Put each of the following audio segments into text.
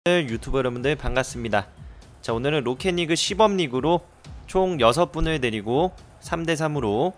유튜버 여러분들 반갑습니다. 자, 오늘은 로켓리그 시범리그로 총 6분을 데리고 3대3으로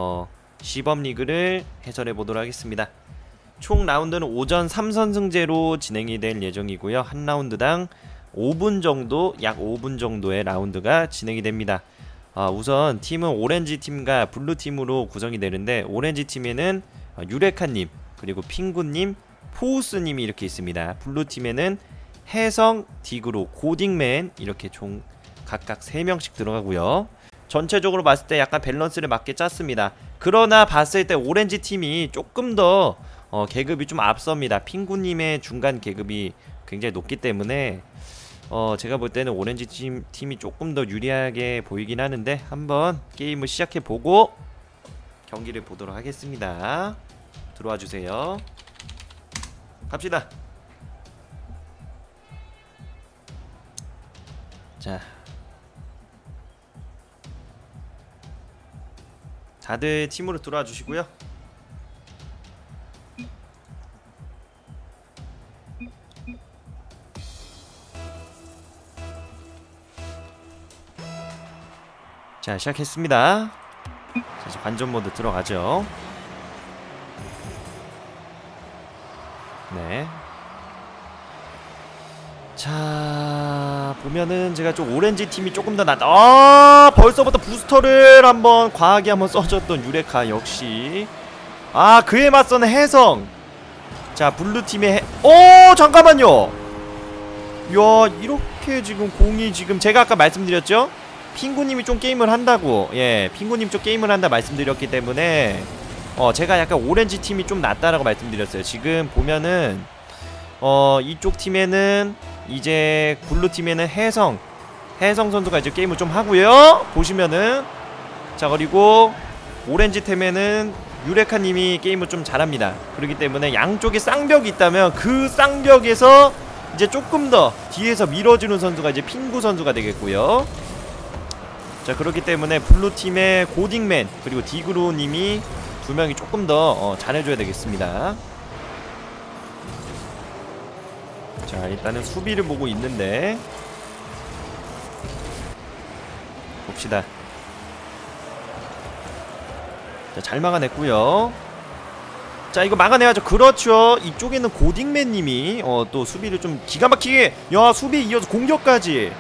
시범리그를 해설해 보도록 하겠습니다. 총 라운드는 오전 3선승제로 진행이 될 예정이고요. 한 라운드당 5분 정도, 약 5분 정도의 라운드가 진행이 됩니다. 우선 팀은 오렌지 팀과 블루 팀으로 구성이 되는데, 오렌지 팀에는 유레카님, 그리고 핑구님, 포우스님이 이렇게 있습니다. 블루 팀에는 해성, 디그로, 고딩맨 이렇게 총 각각 3명씩 들어가고요. 전체적으로 봤을 때 약간 밸런스를 맞게 짰습니다. 그러나 봤을 때 오렌지 팀이 조금 더 계급이 좀 앞섭니다. 핑구님의 중간 계급이 굉장히 높기 때문에 제가 볼 때는 오렌지 팀이 조금 더 유리하게 보이긴 하는데, 한번 게임을 시작해보고 경기를 보도록 하겠습니다. 들어와 주세요. 갑시다. 자, 다들 팀으로 들어와 주시고요. 자, 시작했습니다. 자, 이제 관전 모드 들어가죠. 네. 자, 보면은 제가 좀 오렌지 팀이 조금 더 낫다. 벌써부터 부스터를 한번 과하게 한번 써줬던 유레카 역시. 그에 맞서는 해성. 자, 블루 팀의 잠깐만요. 이야, 이렇게 지금 공이 지금 제가 아까 말씀드렸죠? 핑구님이 좀 게임을 한다고. 예, 핑구님 좀 게임을 한다 말씀드렸기 때문에 제가 약간 오렌지 팀이 좀 낫다라고 말씀드렸어요. 지금 보면은 이쪽 팀에는 이제 블루 팀에는 해성 선수가 이제 게임을 좀 하고요. 보시면은, 자, 그리고 오렌지 팀에는 유레카님이 게임을 좀 잘합니다. 그렇기 때문에 양쪽에 쌍벽이 있다면 그 쌍벽에서 이제 조금 더 뒤에서 밀어주는 선수가 이제 핑구 선수가 되겠고요. 자, 그렇기 때문에 블루 팀의 고딩맨 그리고 디그로님이 두 명이 조금 더 잘해줘야 되겠습니다. 자, 일단은 수비를 보고 있는데 봅시다. 자, 잘 막아냈고요. 자, 이거 막아내야죠. 그렇죠. 이쪽에는 고딩맨님이 또 수비를 좀 기가 막히게, 야, 수비에 이어서 공격까지.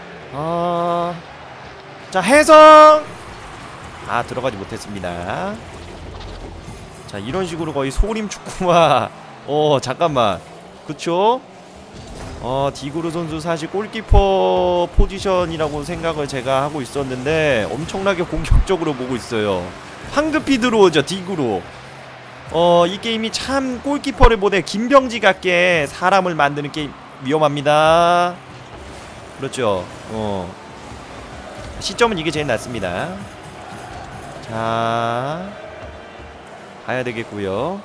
자, 해성 들어가지 못했습니다. 자, 이런 식으로 거의 소림 축구와 잠깐만, 그쵸? 디그루 선수 사실 골키퍼 포지션이라고 생각을 제가 하고 있었는데 엄청나게 공격적으로 보고 있어요. 황급히 들어오죠, 디그루. 이 게임이 참 골키퍼를 보내 김병지 같게 사람을 만드는 게임 위험합니다. 그렇죠. 시점은 이게 제일 낫습니다. 자, 가야 되겠고요.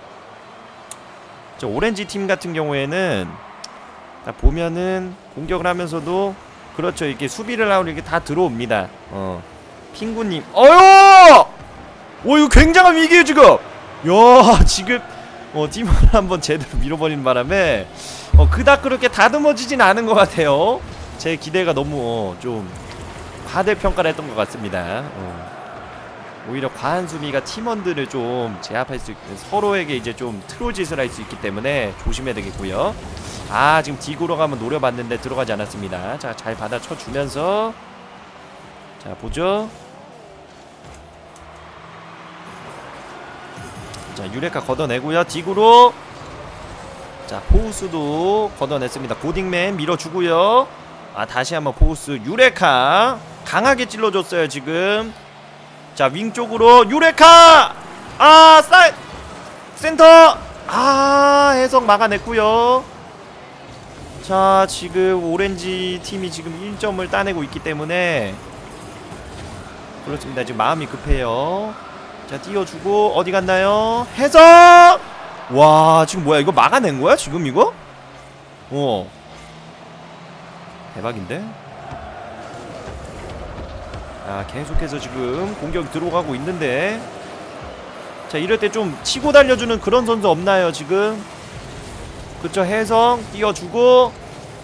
저 오렌지 팀 같은 경우에는 보면은 공격을 하면서도, 그렇죠, 이렇게 수비를 하고 이렇게 다 들어옵니다. 핑구님, 이거 굉장한 위기에요 지금. 야, 지금 팀을 한번 제대로 밀어버리는 바람에 그닥 그렇게 다듬어지진 않은 것 같아요. 제 기대가 너무 좀 과대평가를 했던 것 같습니다. 오히려 과한 수비가 팀원들을 좀 제압할 수 있는, 서로에게 이제 좀 트롤짓을 할 수 있기 때문에 조심해야 되겠고요. 지금 디그로가 한번 노려봤는데 들어가지 않았습니다. 자, 잘 받아쳐주면서, 자, 보죠. 자, 유레카 걷어내고요. 디그로. 자, 포우스도 걷어냈습니다. 고딩맨 밀어주고요. 다시 한번 포우스. 유레카 강하게 찔러줬어요 지금. 자, 윙 쪽으로 유레카. 센터. 해성 막아냈고요. 자, 지금 오렌지 팀이 지금 1점을 따내고 있기 때문에 그렇습니다. 지금 마음이 급해요. 자, 띄워주고 어디 갔나요? 해성! 와, 지금 뭐야, 이거 막아낸 거야 지금 이거? 대박인데? 계속해서 지금 공격이 들어가고 있는데, 자, 이럴 때 좀 치고 달려주는 그런 선수 없나요 지금? 그쵸, 해성 띄워주고,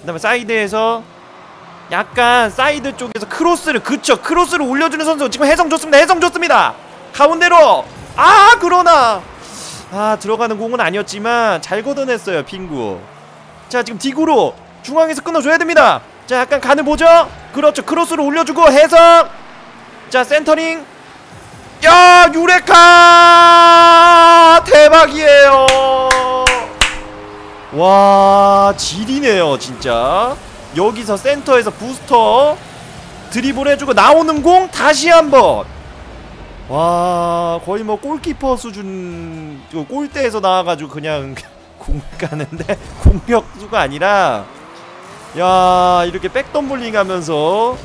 다음에 사이드에서 약간 사이드 쪽에서 크로스를, 그쵸, 크로스를 올려주는 선수. 지금 해성 좋습니다. 해성 좋습니다. 가운데로. 아 그러나 들어가는 공은 아니었지만 잘 걷어냈어요 핑구. 자 지금 디구로 중앙에서 끊어줘야 됩니다. 자 약간 간을 보죠. 그렇죠, 크로스를 올려주고 해성. 자 센터링. 야 유레카 대박이에요. 와 질이네요 진짜. 여기서 센터에서 부스터 드리블 해주고 나오는 공 다시 한번. 와 거의 뭐 골키퍼 수준, 골대에서 나와가지고 그냥 공을 까는데 공격수가 아니라, 야 이렇게 백덤블링 하면서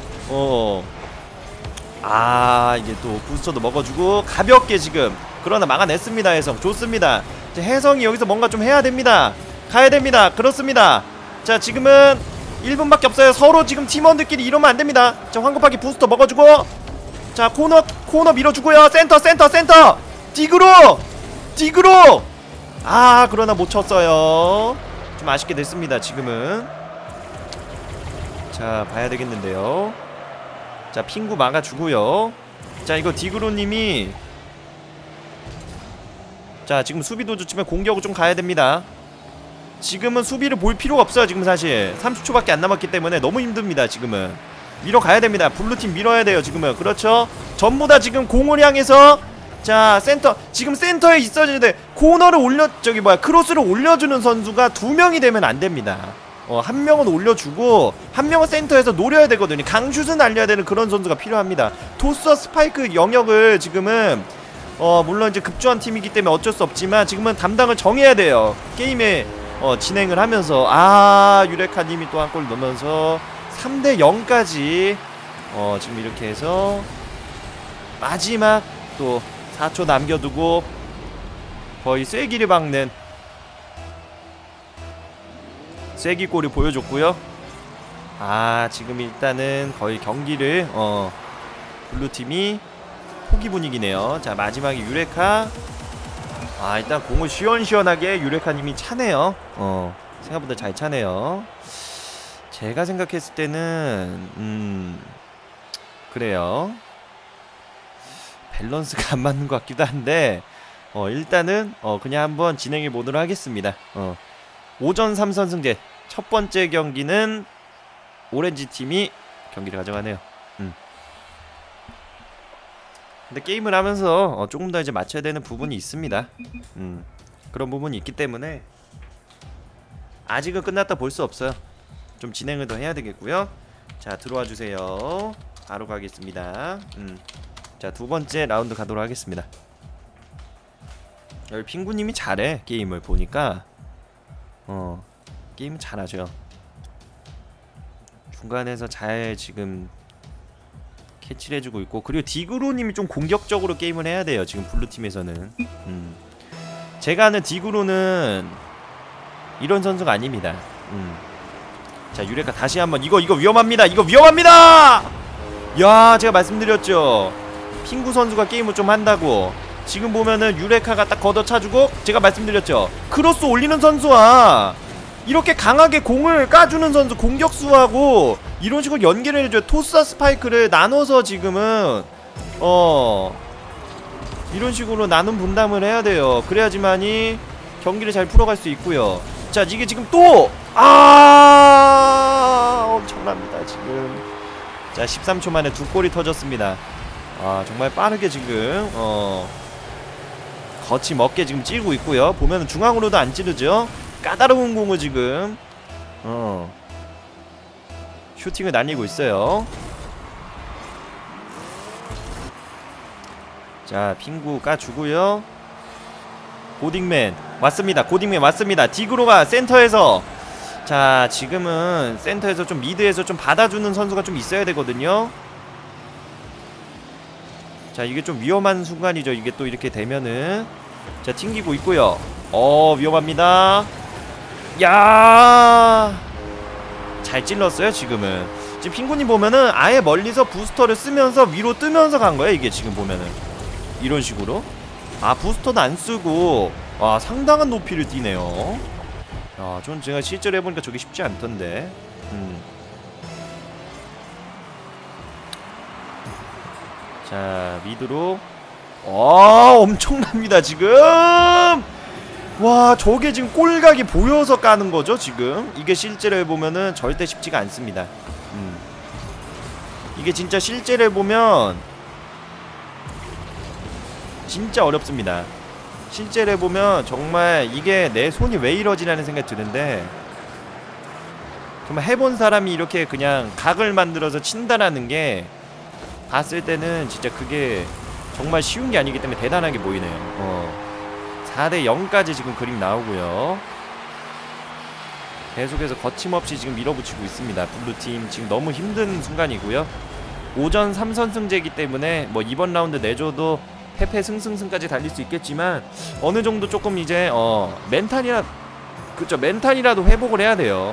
이게 또 부스터도 먹어주고 가볍게 지금 그러나 막아냈습니다. 해성 좋습니다. 이제 해성이 여기서 뭔가 좀 해야 됩니다. 가야 됩니다. 그렇습니다. 자 지금은 1분밖에 없어요. 서로 지금 팀원들끼리 이러면 안 됩니다. 자 황급하게 부스터 먹어주고, 자 코너 밀어주고요. 센터 디그로 그러나 못 쳤어요. 좀 아쉽게 됐습니다 지금은. 자 봐야 되겠는데요. 자 핑구 막아주고요. 자 이거 디그로님이, 자 지금 수비도 좋지만 공격을 좀 가야 됩니다. 지금은 수비를 볼 필요가 없어요. 지금 사실 30초밖에 안 남았기 때문에 너무 힘듭니다. 지금은 밀어가야 됩니다. 블루팀 밀어야 돼요 지금은. 그렇죠, 전부 다 지금 공을 향해서. 자 센터, 지금 센터에 있어야 돼. 코너를 크로스를 올려주는 선수가 2명이 되면 안 됩니다. 한 명은 올려주고 한 명은 센터에서 노려야 되거든요. 강슛을 날려야 되는 그런 선수가 필요합니다. 토스 스파이크 영역을 지금은 물론 이제 급조한 팀이기 때문에 어쩔 수 없지만 지금은 담당을 정해야 돼요. 게임에 진행을 하면서. 유레카님이 또 한 골 넣으면서 3대 0까지 지금 이렇게 해서 마지막 또 4초 남겨두고 거의 쐐기를 박는 쐐기골을 보여줬고요. 지금 일단은 거의 경기를 블루팀이 포기 분위기네요. 자 마지막에 유레카. 일단 공을 시원시원하게 유레카님이 차네요. 생각보다 잘 차네요. 제가 생각했을 때는 그래요, 밸런스가 안 맞는 것 같기도 한데 일단은 그냥 한번 진행해 보도록 하겠습니다. 오전 3선승제 첫 번째 경기는 오렌지 팀이 경기를 가져가네요. 근데 게임을 하면서 조금 더 이제 맞춰야 되는 부분이 있습니다. 그런 부분이 있기 때문에 아직은 끝났다 볼 수 없어요. 좀 진행을 더 해야 되겠고요. 자 들어와 주세요. 바로 가겠습니다. 자 두 번째 라운드 가도록 하겠습니다. 여기 핑구님이 잘해. 게임을 보니까 게임 잘하죠. 중간에서 잘 지금 캐치를 해주고 있고, 그리고 디그로님이 좀 공격적으로 게임을 해야 돼요 지금 블루팀에서는. 제가 아는 디그로는 이런 선수가 아닙니다. 자 유레카 다시 한번. 이거 위험합니다. 이거 위험합니다. 야 제가 말씀드렸죠, 핑구 선수가 게임을 좀 한다고. 지금 보면은 유레카가 딱 걷어차주고, 제가 말씀드렸죠, 크로스 올리는 선수와 이렇게 강하게 공을 까주는 선수, 공격수하고 이런 식으로 연계를 해줘요. 토스 스파이크를 나눠서 지금은 이런 식으로 나눔 분담을 해야 돼요. 그래야지만이 경기를 잘 풀어갈 수 있고요. 자 이게 지금 또 엄청납니다 지금. 자 13초 만에 2골이 터졌습니다. 정말 빠르게 지금 거침없게 지금 찌르고 있고요. 보면은 중앙으로도 안 찌르죠. 까다로운 공을 지금 슈팅을 날리고 있어요. 자 핑구 까주고요. 고딩맨 왔습니다. 고딩맨 왔습니다. 디그로가 센터에서, 자 지금은 센터에서 좀 미드에서 좀 받아주는 선수가 좀 있어야 되거든요. 자 이게 좀 위험한 순간이죠. 이게 또 이렇게 되면은. 자 튕기고 있고요. 위험합니다. 야 잘 찔렀어요 지금은. 지금 핑구님 보면은 아예 멀리서 부스터를 쓰면서 위로 뜨면서 간 거예요. 이게 지금 보면은 이런 식으로. 부스터도 안 쓰고 상당한 높이를 뛰네요. 전 제가 실제로 해보니까 저게 쉽지 않던데. 자, 미드로. 엄청납니다 지금. 와, 저게 지금 꼴각이 보여서 까는 거죠 지금. 이게 실제로 해보면은 절대 쉽지가 않습니다. 이게 진짜 실제로 해보면 진짜 어렵습니다. 실제로 해보면 정말 이게 내 손이 왜 이러지라는 생각이 드는데, 정말 해본 사람이 이렇게 그냥 각을 만들어서 친다라는 게 봤을 때는 진짜 그게 정말 쉬운 게 아니기 때문에 대단하게 보이네요. 4대 0까지 지금 그림 나오고요. 계속해서 거침없이 지금 밀어붙이고 있습니다. 블루팀 지금 너무 힘든 순간이고요. 오전 3선승제이기 때문에 뭐 이번 라운드 내줘도 패패 승승승까지 달릴 수 있겠지만 어느 정도 조금 이제 멘탈이라도 회복을 해야 돼요.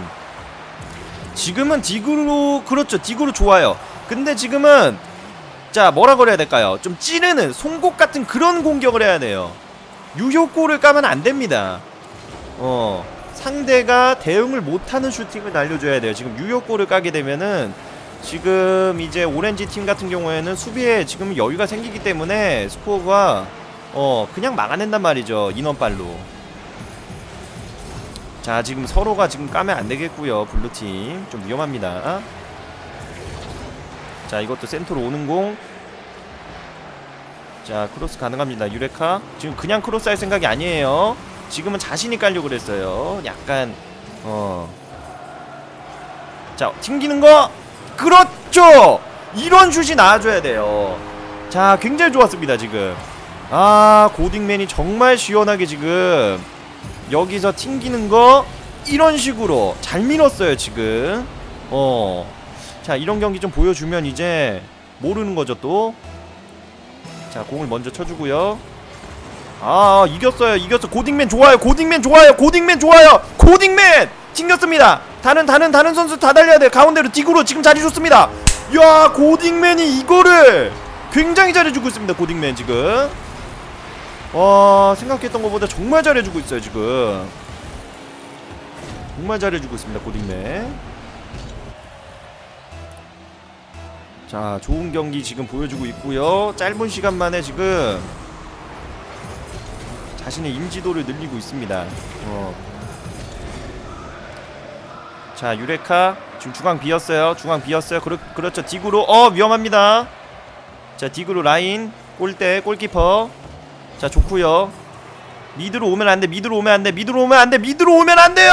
지금은 디그로, 그렇죠, 디그로 좋아요. 근데 지금은 자, 뭐라 그래야 될까요? 좀 찌르는 송곳 같은 그런 공격을 해야 돼요. 유효골을 까면 안 됩니다. 상대가 대응을 못하는 슈팅을 날려줘야 돼요. 지금 유효골을 까게 되면은 지금 이제 오렌지 팀 같은 경우에는 수비에 지금 여유가 생기기 때문에 스코어가 그냥 막아낸단 말이죠. 인원빨로. 자, 지금 서로가 지금 까면 안 되겠고요. 블루팀 좀 위험합니다. 자, 이것도 센터로 오는 공. 자, 크로스 가능합니다. 유레카 지금 그냥 크로스 할 생각이 아니에요. 지금은 자신이 깔려고 그랬어요. 약간 자, 튕기는 거. 그렇죠! 이런 슛이 나와줘야 돼요. 자, 굉장히 좋았습니다 지금. 고딩맨이 정말 시원하게 지금 여기서 튕기는 거 이런 식으로 잘 밀었어요 지금. 자, 이런 경기 좀 보여주면 이제 모르는 거죠 또. 자, 공을 먼저 쳐주고요. 이겼어요. 고딩맨 좋아요. 고딩맨 튕겼습니다. 다른 선수 다 달려야 돼요. 가운데로 디그로 지금 자리 좋습니다. 이야, 고딩맨이 이거를 굉장히 잘해주고 있습니다. 고딩맨 지금 생각했던 것보다 정말 잘해주고 있어요 지금. 정말 잘해주고 있습니다 고딩맨. 자, 좋은 경기 지금 보여주고 있고요. 짧은 시간 만에 지금 자신의 인지도를 늘리고 있습니다. 자, 유레카 지금 중앙 비었어요. 그렇죠. 디그로 위험합니다. 자, 디그로 라인 골대 골키퍼. 자, 좋고요. 미드로 오면 안 돼. 미드로 오면 안 돼요.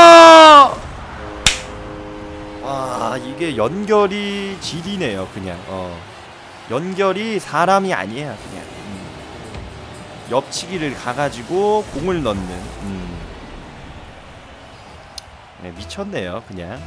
이게 연결이 질이네요 그냥. 연결이 사람이 아니에요 그냥. 옆치기를 가가지고 공을 넣는. 네, 미쳤네요 그냥.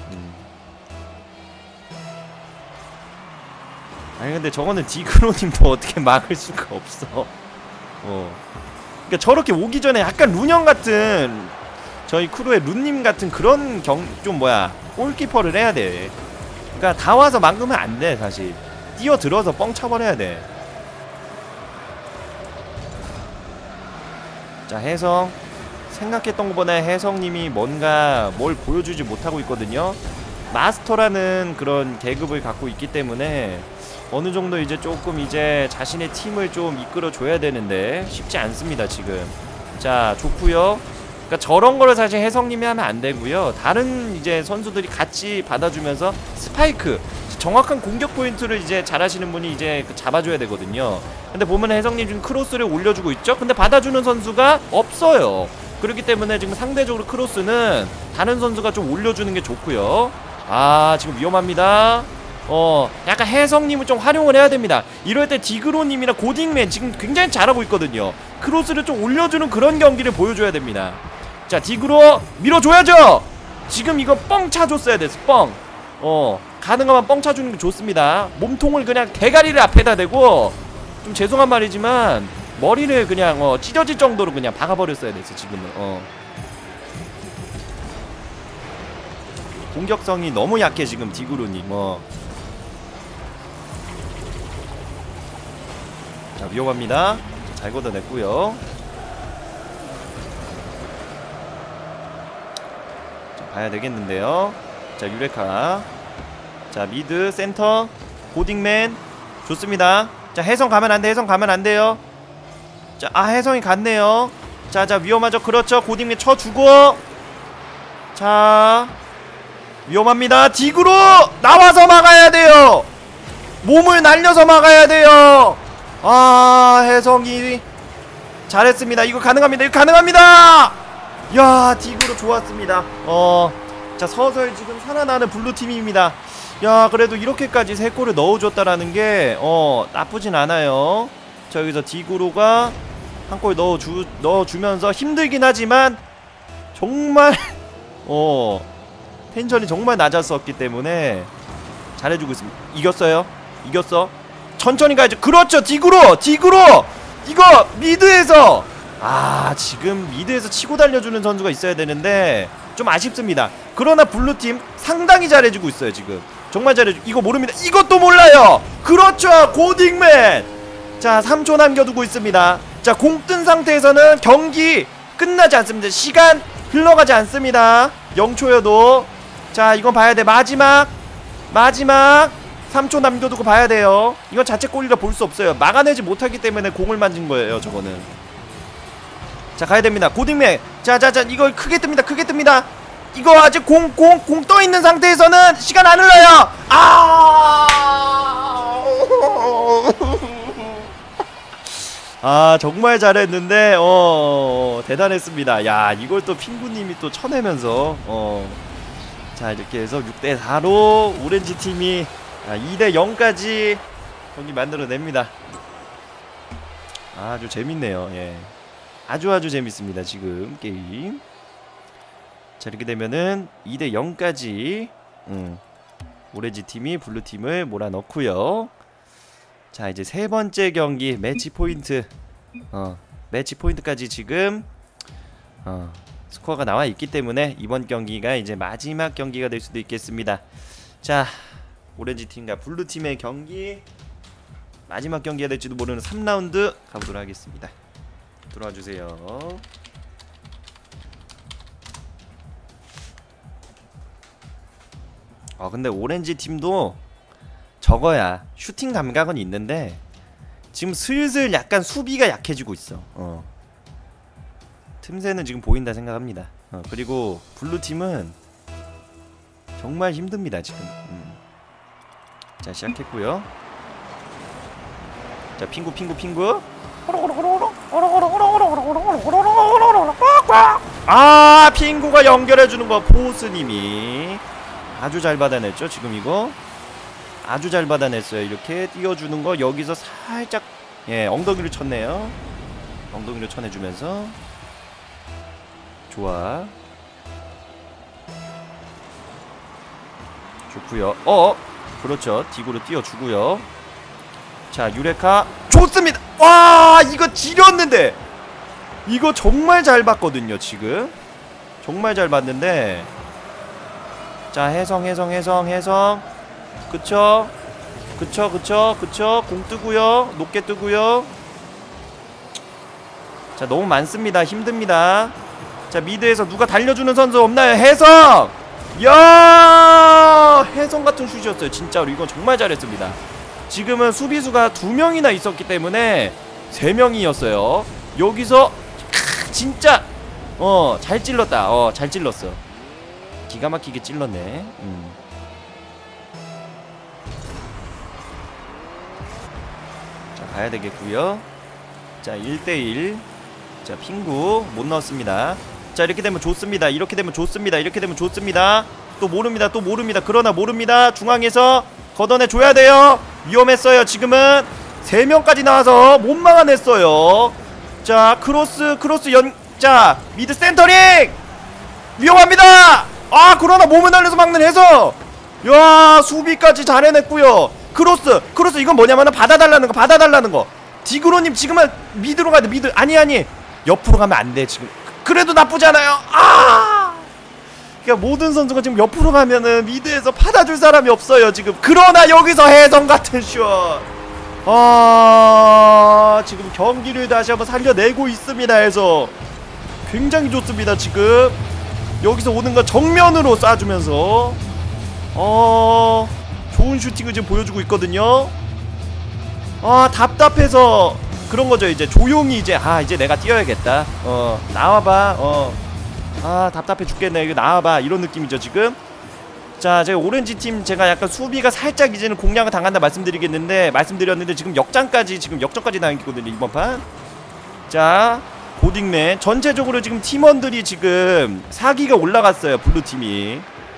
아니 근데 저거는 디그로님도 어떻게 막을 수가 없어. 그러니까 저렇게 오기 전에 약간 룬형 같은, 저희 크루의 룬님 같은 그런 골키퍼를 해야 돼. 그러니까 다 와서 막으면 안 돼 사실. 뛰어들어서 뻥 차버려야 돼. 자, 혜성 생각했던 것보다 혜성님이 뭔가 뭘 보여주지 못하고 있거든요. 마스터라는 그런 계급을 갖고 있기 때문에 어느 정도 이제 조금 이제 자신의 팀을 좀 이끌어줘야 되는데 쉽지 않습니다 지금. 자, 좋고요. 그러니까 저런 거를 사실 혜성님이 하면 안 되고요. 다른 이제 선수들이 같이 받아주면서 스파이크, 정확한 공격 포인트를 이제 잘하시는 분이 이제 잡아줘야 되거든요. 근데 보면 혜성님 지금 크로스를 올려주고 있죠. 근데 받아주는 선수가 없어요. 그렇기 때문에 지금 상대적으로 크로스는 다른 선수가 좀 올려주는 게 좋고요. 지금 위험합니다. 약간 혜성님을 좀 활용을 해야 됩니다. 이럴 때 디그로님이나 고딩맨 지금 굉장히 잘하고 있거든요. 크로스를 좀 올려주는 그런 경기를 보여줘야 됩니다. 자, 디그로 밀어줘야죠. 지금 이거 뻥 차줬어야 됐어. 뻥. 가능하면 뻥 차주는 게 좋습니다. 몸통을 그냥 대가리를 앞에다 대고, 좀 죄송한 말이지만 머리를 그냥 찢어질 정도로 그냥 박아버렸어야 됐어 지금은. 공격성이 너무 약해 지금 디그로님. 자, 위험합니다. 잘 걷어냈고요. 자, 봐야 되겠는데요. 자 유레카. 자 미드 센터 고딩맨 좋습니다. 자 해성 가면 안돼. 해성 가면 안돼요. 자 해성이 갔네요. 자 위험하죠. 그렇죠. 고딩맨 쳐주고. 자 위험합니다. 딕으로 나와서 막아야 돼요. 몸을 날려서 막아야 돼요. 해성이 잘했습니다. 이거 가능합니다. 이거 가능합니다. 야 딕으로 좋았습니다. 자 서서히 지금 살아나는 블루팀입니다. 야 그래도 이렇게까지 3골을 넣어줬다라는 게 나쁘진 않아요. 자 여기서 딕으로가 한 골 넣어주면서 힘들긴 하지만 정말 텐션이 정말 낮았었기 때문에 잘해주고 있습니다. 이겼어요. 이겼어. 천천히 가야죠. 그렇죠. 딕으로 이거 미드에서 지금 미드에서 치고 달려주는 선수가 있어야 되는데 좀 아쉽습니다. 그러나 블루팀 상당히 잘해주고 있어요. 지금 정말 잘해주고. 이거 모릅니다. 이것도 몰라요. 그렇죠. 고딩맨. 자 3초 남겨두고 있습니다. 자 공 뜬 상태에서는 경기 끝나지 않습니다. 시간 흘러가지 않습니다. 0초여도. 자 이건 봐야돼. 마지막 3초 남겨두고 봐야돼요. 이건 자책골이라 볼 수 없어요. 막아내지 못하기 때문에 공을 만진 거예요. 저거는. 자 가야됩니다. 고딩맨. 자 이거 크게 뜹니다. 이거 아직 공 떠있는 상태에서는 시간 안 흘러요. 정말 잘했는데 대단했습니다. 야 이걸 또 핑구님이 또 쳐내면서 자 이렇게 해서 6대4로 오렌지팀이 2대0까지 경기 만들어냅니다. 아주 재밌네요. 예. 아주 재밌습니다. 지금 게임. 자 이렇게 되면은 2대0까지 오렌지팀이 블루팀을 몰아넣고요. 자 이제 3번째 경기 매치 포인트 매치 포인트까지 지금 스코어가 나와 있기 때문에 이번 경기가 이제 마지막 경기가 될 수도 있겠습니다. 자 오렌지팀과 블루팀의 경기 마지막 경기가 될지도 모르는 3라운드 가보도록 하겠습니다. 들어와주세요. 근데 오렌지팀도 저거야 슈팅 감각은 있는데 지금 슬슬 약간 수비가 약해지고 있어. 틈새는 지금 보인다 생각합니다. 그리고 블루팀은 정말 힘듭니다 지금. 자 시작했고요. 자 핑구 핑구가 연결해주는 거 포스님이 아주 잘 받아냈죠. 지금 이거 아주 잘 받아냈어요. 이렇게 띄워주는 거 여기서 살짝 엉덩이를 쳤네요. 엉덩이를 쳐내주면서 좋아. 좋구요. 그렇죠. 딕으로 띄워주고요. 자 유레카 좋습니다. 와 이거 지렸는데 이거 정말 잘 봤거든요. 지금 정말 잘 봤는데 자 해성 그쵸 공 뜨고요. 높게 뜨고요. 자 너무 많습니다. 힘듭니다. 자 미드에서 누가 달려주는 선수 없나요? 해성! 야 해성 같은 슛이었어요. 진짜로 이건 정말 잘했습니다. 지금은 수비수가 2명이나 있었기 때문에 3명이었어요. 여기서 진짜 잘 찔렀다. 잘 찔렀어. 기가 막히게 찔렀네. 자 가야 되겠고요. 자 1대1. 자 핑구 못 넣었습니다. 자 이렇게 되면 좋습니다. 이렇게 되면 좋습니다. 또 모릅니다. 그러나 모릅니다. 중앙에서 걷어내 줘야 돼요. 위험했어요. 지금은 3명까지 나와서 못 막아냈어요. 자 크로스 자 미드 센터링 위험합니다. 그러나 몸을 날려서 막는 해서 야 수비까지 잘 해냈고요. 크로스 이건 뭐냐면은 받아달라는 거. 디그로님 지금은 미드로 가야 돼. 미드 아니 옆으로 가면 안 돼. 지금 그래도 나쁘잖아요. 그러니까 모든 선수가 지금 옆으로 가면은 미드에서 받아줄 사람이 없어요 지금. 그러나 여기서 해성 같은 슛. 지금 경기를 다시 한번 살려내고 있습니다. 해서 굉장히 좋습니다. 지금 여기서 오는 거 정면으로 쏴주면서 좋은 슈팅을 지금 보여주고 있거든요. 답답해서 그런거죠. 이제 조용히 이제 이제 내가 뛰어야겠다. 나와봐. 답답해 죽겠네. 이거 나와봐. 이런 느낌이죠 지금. 자, 제가 오렌지팀 제가 약간 수비가 살짝 이제는 공략을 당한다 말씀드렸는데 지금 역전까지 당했거든요 이번 판. 자, 고딩맨 전체적으로 지금 팀원들이 지금 사기가 올라갔어요 블루팀이.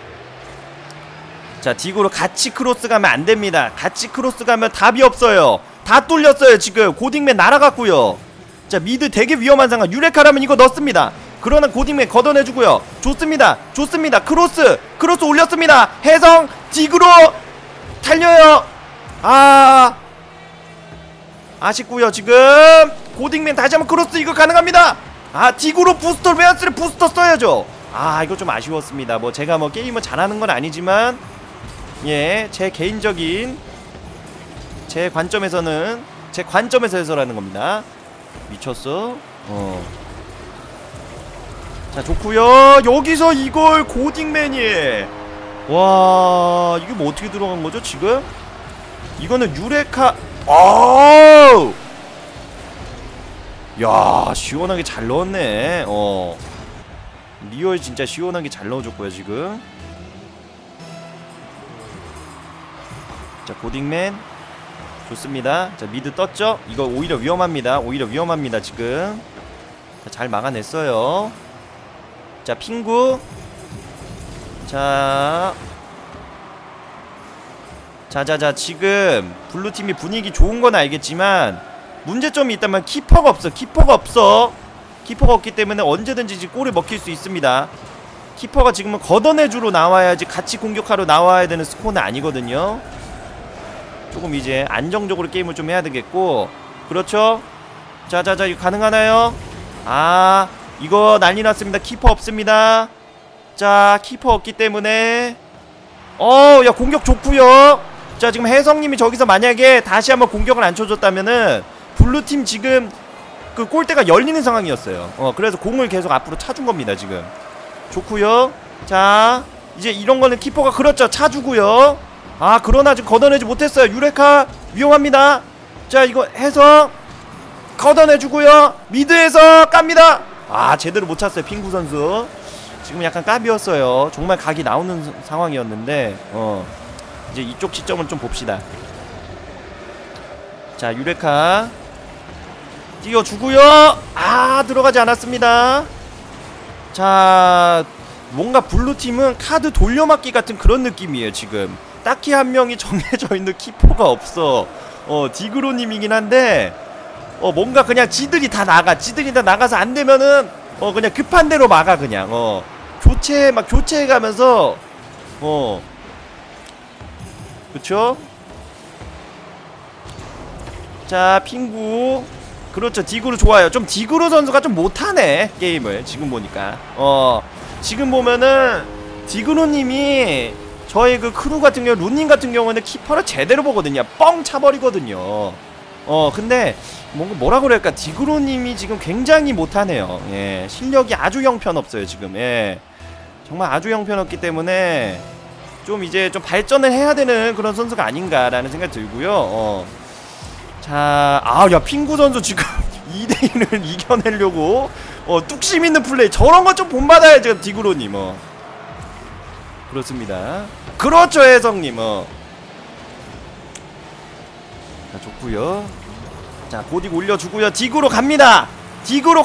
자, 디고로 같이 크로스 가면 안됩니다. 같이 크로스 가면 답이 없어요. 다 뚫렸어요 지금. 고딩맨 날아갔고요. 자, 미드 되게 위험한 상황. 유레카라면 이거 넣습니다. 그러나 고딩맨 걷어내주고요. 좋습니다. 크로스 올렸습니다. 혜성 디그로 달려요. 아쉽고요 지금. 고딩맨 다시 한번 크로스 이거 가능합니다. 디그로 부스터 베어스를 부스터 써야죠. 이거 좀 아쉬웠습니다. 뭐 제가 뭐 게임을 잘하는 건 아니지만 제 개인적인 제 관점에서 해설하는 겁니다. 미쳤어. 자, 좋구요. 여기서 이걸 고딩맨이 와, 이게 뭐 어떻게 들어간 거죠 지금? 이거는 유레카. 야, 시원하게 잘 넣었네. 리얼 진짜 시원하게 잘 넣어줬고요 지금. 자, 고딩맨 좋습니다. 자, 미드 떴죠? 이거 오히려 위험합니다 지금. 자, 잘 막아냈어요. 자, 핑구. 자자자, 지금 블루팀이 분위기 좋은건 알겠지만 문제점이 있다면 키퍼가 없어. 키퍼가 없기 때문에 언제든지 골을 먹힐 수 있습니다. 키퍼가 지금은 걷어내주러 나와야지 같이 공격하러 나와야 되는 스코어는 아니거든요. 조금 이제 안정적으로 게임을 좀 해야 되겠고. 그렇죠? 자자자, 이거 가능하나요? 이거 난리 났습니다. 키퍼 없습니다. 자, 키퍼 없기 때문에 야, 공격 좋구요. 자, 지금 혜성님이 저기서 만약에 다시 한번 공격을 안 쳐줬다면은 블루팀 지금 그 골대가 열리는 상황이었어요. 그래서 공을 계속 앞으로 차준 겁니다 지금. 좋구요. 자, 이제 이런 거는 키퍼가 그렇죠 차주고요. 그러나 지금 걷어내지 못했어요. 유레카 위험합니다. 자, 이거 해서 걷어내주고요. 미드에서 깝니다. 제대로 못 찼어요 핑구 선수. 지금 약간 까비였어요. 정말 각이 나오는 상황이었는데 이제 이쪽 시점을 좀 봅시다. 자, 유레카 띄워주고요. 들어가지 않았습니다. 자, 뭔가 블루팀은 카드 돌려막기 같은 그런 느낌이에요 지금. 딱히 한 명이 정해져 있는 키퍼가 없어. 디그로님이긴 한데 뭔가 그냥 지들이 다 나가서 안 되면은 그냥 급한 대로 막아 그냥. 교체해가면서 그쵸? 자, 핑구. 그렇죠, 디그로 좋아요. 좀 디그로 선수가 좀 못하네 게임을 지금 보니까. 지금 보면은 디그로님이 저희 그 크루 같은 경우, 룬님 같은 경우는 키퍼를 제대로 보거든요. 뻥 차버리거든요. 근데 뭐라 그럴까, 디그로님이 지금 굉장히 못하네요. 실력이 아주 형편없어요 지금. 정말 아주 형편없기 때문에 좀 이제 좀 발전을 해야 되는 그런 선수가 아닌가라는 생각이 들고요. 자, 야, 핑구 선수 지금 2대1을 이겨내려고 뚝심 있는 플레이, 저런 거 좀 본받아야 지금 디그로님. 그렇습니다. 그렇죠, 혜성님. 자, 좋구요. 자, 고딕 올려주고요. 디그로 갑니다. 디그로.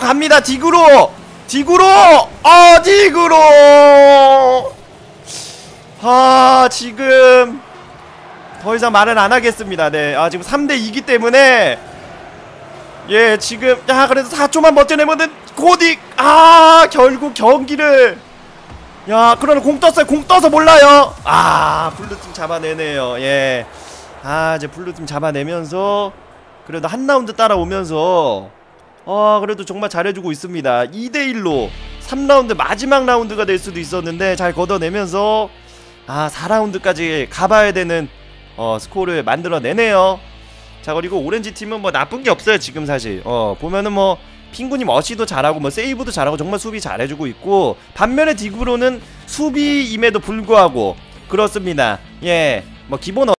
지금 더 이상 말은 안 하겠습니다. 네. 지금 3대2이기 때문에 지금 그래도 4초만 버텨내면은 고딕 결국 경기를 그러나 공 떠서 몰라요. 블루팀 잡아내네요. 이제 블루팀 잡아내면서 그래도 한 라운드 따라오면서 그래도 정말 잘해주고 있습니다. 2대1로 3라운드 마지막 라운드가 될 수도 있었는데 잘 걷어내면서 4라운드까지 가봐야 되는 스코어를 만들어내네요. 자, 그리고 오렌지 팀은 뭐 나쁜 게 없어요 지금 사실. 보면은 뭐 핑구님 어시도 잘하고 뭐 세이브도 잘하고 정말 수비 잘해주고 있고, 반면에 디그로는 수비임에도 불구하고 그렇습니다. 예, 뭐 기본